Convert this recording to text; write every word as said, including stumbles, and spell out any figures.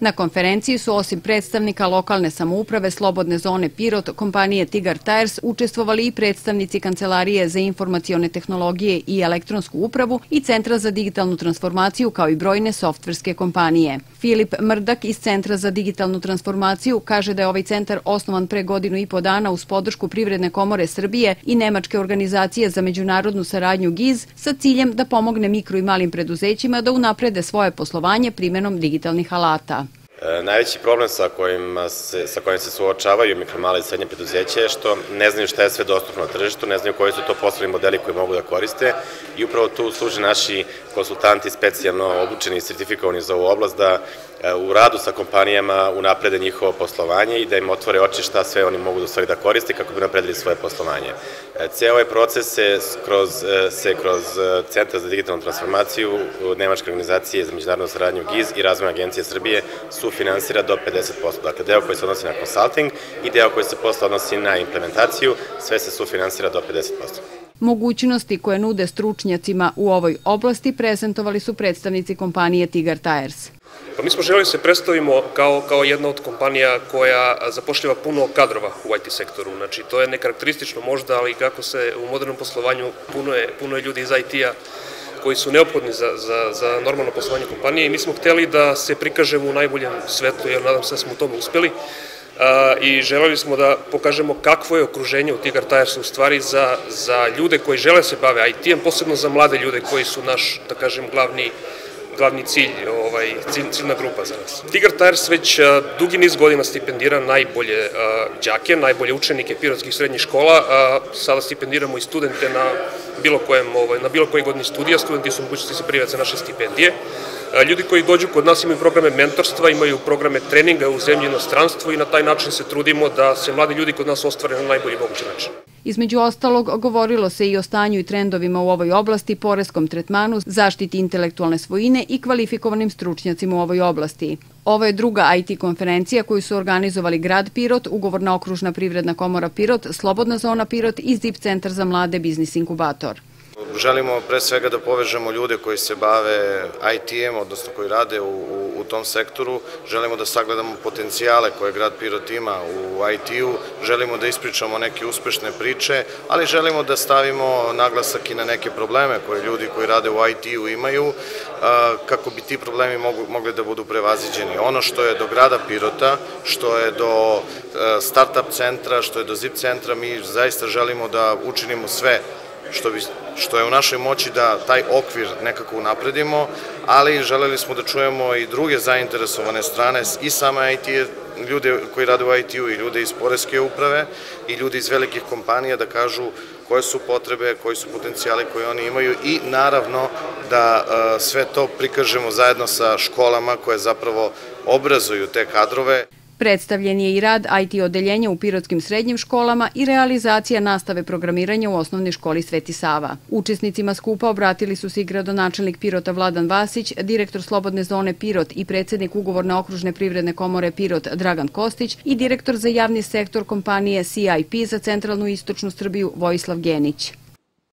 Na konferenciji su osim predstavnika lokalne samouprave Slobodne zone Pirot, kompanije Tigar Tires, učestvovali i predstavnici Kancelarije za informacione tehnologije i elektronsku upravu i Centra za digitalnu transformaciju, kao i brojne softverske kompanije. Filip Mrdak iz Centra za digitalnu transformaciju kaže da je ovaj centar osnovan pre godinu i po dana uz podršku Privredne komore Srbije i Nemačke organizacije za međunarodnu saradnju G I Z sa ciljem da pomogne mikro i malim preduzećima da unaprede svoje poslovanje primenom digitalnih alata. Najveći problem sa kojim se, sa kojim se suočavaju mikro, male i srednje preduzeće je što ne znaju šta je sve dostupno na tržištu, ne znaju koji su to poslovni modeli koji mogu da koriste i upravo tu služe naši konsultanti specijalno obučeni i sertifikovani za ovu oblast da u radu sa kompanijama unaprede njihovo poslovanje i da im otvore oči šta sve oni mogu da, da koriste kako bi unapredili svoje poslovanje. Cijel ovaj proces se kroz, se kroz Centar za digitalnu transformaciju Nemačke organizacije za međunarodnu saradnju G I Z i Razvojna agencija Srbije sufinansira do pedeset posto. Dakle, deo koji se odnosi na consulting i deo koji se posle odnosi na implementaciju, sve se sufinansira do pedeset posto. Mogućnosti koje nude stručnjacima u ovoj oblasti prezentovali su predstavnici kompanije Tigar Tires. Pa mi smo želeli se predstavimo kao, kao jedna od kompanija koja zapošljava puno kadrova u I T sektoru. Znači, to je nekarakteristično možda, ali kako se u modernom poslovanju puno je, puno je ljudi iz I T-a koji su neophodni za, za, za normalno poslovanje kompanije i mi smo hteli da se prikažemo u najboljem svetu, jer nadam se da smo u tome uspeli. I želeli smo da pokažemo kakvo je okruženje u Tigar Tiresu u stvari za, za ljude koji žele se bave I T-em, posebno za mlade ljude koji su naš, da kažem, glavni glavni cilj, ovaj, cilj, ciljna grupa za nas. Tigar Tires već a, dugi niz godina stipendira najbolje a, đake, najbolje učenike pirotskih srednjih škola, a sada stipendiramo i studente na bilo kojem, ovaj, na bilo koji godini studija, studenti su mogućnosti se prijaviti za naše stipendije. A, ljudi koji dođu kod nas imaju programe mentorstva, imaju programe treninga u zemlji i inostranstvu i na taj način se trudimo da se mladi ljudi kod nas ostvare na najbolji mogući način. Između ostalog, govorilo se i o stanju i trendovima u ovoj oblasti, poreskom tretmanu, zaštiti intelektualne svojine i kvalifikovanim stručnjacima u ovoj oblasti. Ovo je druga I T konferencija koju su organizovali grad Pirot, Ugovorna okružna privredna komora Pirot, Slobodna zona Pirot i Z I P Centar za mlade biznis inkubator. Želimo pre svega da povežemo ljude koji se bave I T-em, odnosno koji rade u, u, u tom sektoru. Želimo da sagledamo potencijale koje grad Pirot ima u I T-u, želimo da ispričamo neke uspešne priče, ali želimo da stavimo naglasak i na neke probleme koje ljudi koji rade u I T-u imaju, kako bi ti problemi mogu, mogli da budu prevaziđeni. Ono što je do grada Pirota, što je do startup centra, što je do Z I P centra, mi zaista želimo da učinimo sve Što, bi, što je u našoj moći da taj okvir nekako unapredimo, ali želeli smo da čujemo i druge zainteresovane strane, i same I T, ljude koji rade u I T-u i ljude iz poreske uprave i ljude iz velikih kompanija da kažu koje su potrebe, koji su potencijali koje oni imaju i naravno da uh, sve to prikažemo zajedno sa školama koje zapravo obrazuju te kadrove. Predstavljen je i rad I T odeljenja u pirotskim srednjim školama i realizacija nastave programiranja u osnovnoj školi Sveti Sava. Učesnicima skupa obratili su se i gradonačelnik Pirota Vladan Vasić, direktor Slobodne zone Pirot i predsednik Ugovorne okružne privredne komore Pirot Dragan Kostić i direktor za javni sektor kompanije C I P za centralnu i istočnu Srbiju Vojislav Genić.